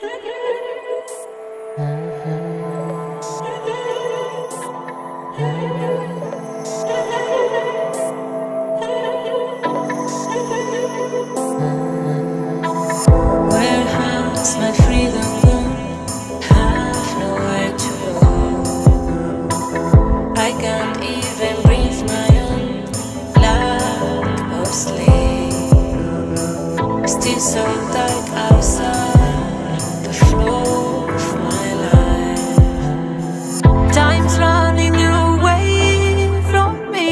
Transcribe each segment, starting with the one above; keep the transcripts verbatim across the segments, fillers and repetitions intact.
Where has my freedom gone? Have nowhere to go. I can't even breathe my own lack of sleep. Still so dark outside the flow of my life. Time's running away from me.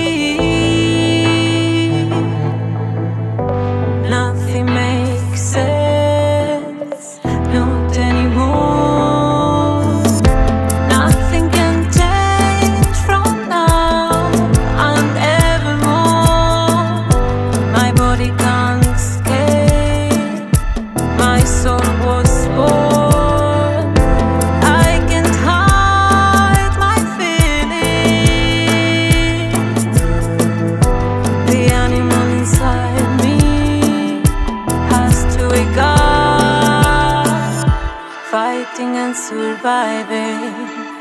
Nothing makes sense, not anymore. Nothing can change from now and evermore. My body can't escape, my soul was born. I can't hide my feelings. The animal inside me has to wake up, fighting and surviving,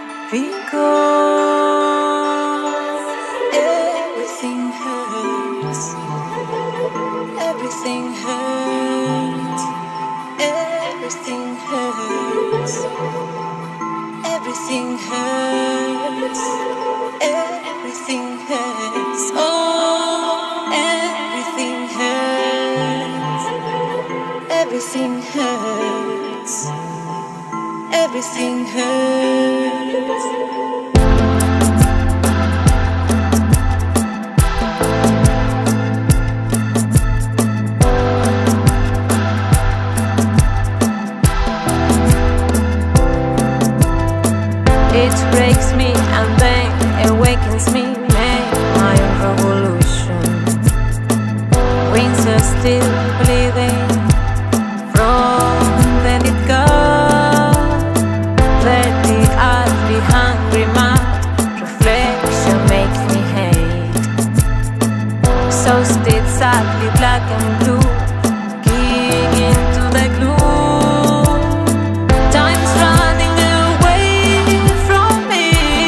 because everything hurts. Everything hurts. Everything hurts. Everything hurts. Everything hurts. Oh, everything hurts. Everything hurts. Everything hurts. It breaks me and then awakens me, make my own revolution. Wings are still bleeding from the dead God. Let the ugly, hungry man reflection makes me hate. So still sadly black and blue, keying into the gloom. Time's running away from me.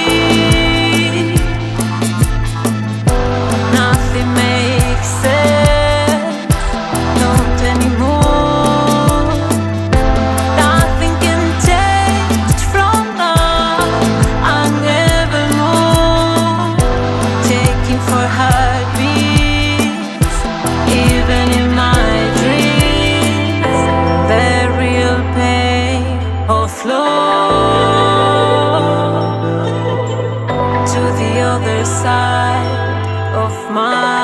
Nothing makes sense, not anymore. Nothing can change from now and evermore. Taking for heartbeats, even in my dreams. The real pain of love to the other side of my